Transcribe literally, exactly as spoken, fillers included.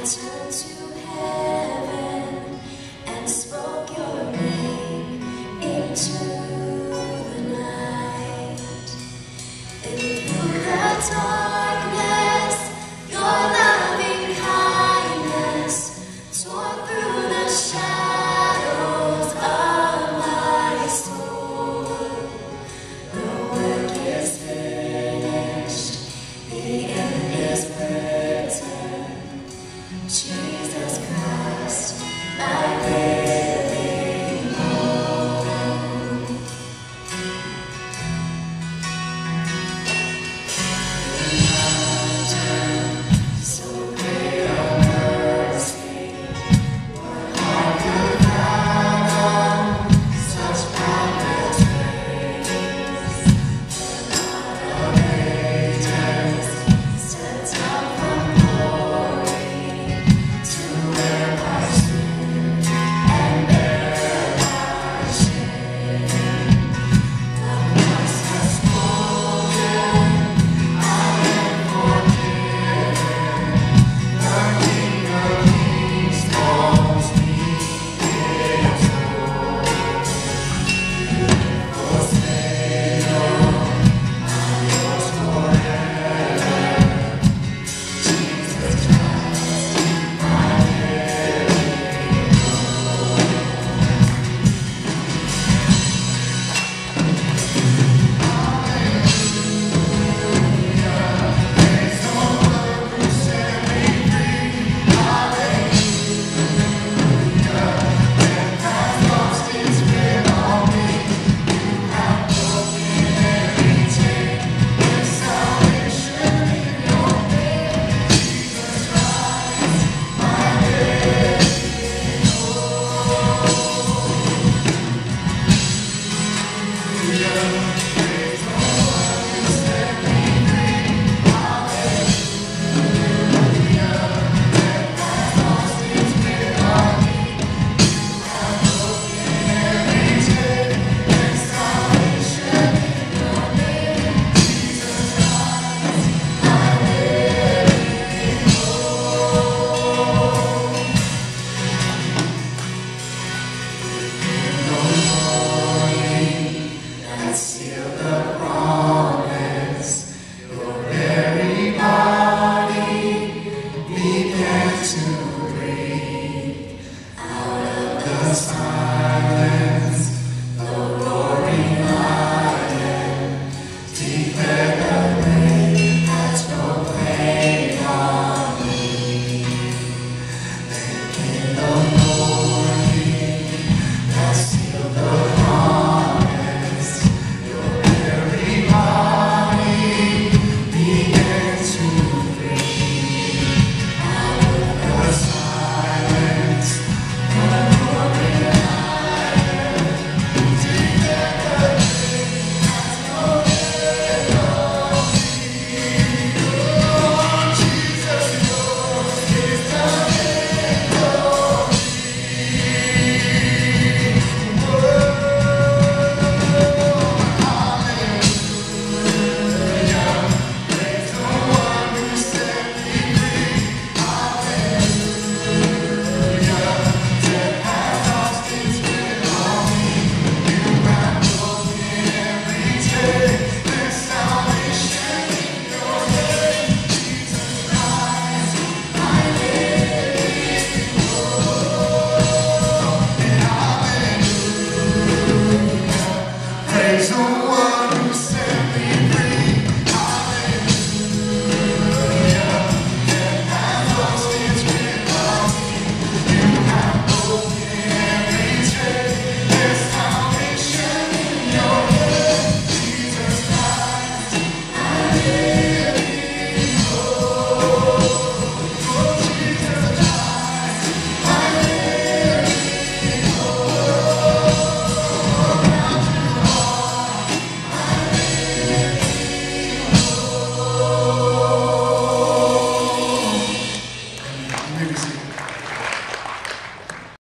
turned to heaven and spoke your name into the night. And through the darkness, your loving kindness tore through the shadows of my soul. The work is finished, the end is written. Jesus Christ, my living hope. So great a mercy, what heart could fathom such boundless grace? The God of ages stepped down from glory to wear our sin and bear our shame. The cross has spoken, I am forgiven. The King of Kings calls me his own. Beautiful Savior, I'm yours forever. Jesus Christ, my living that seal the promise. Your very body began to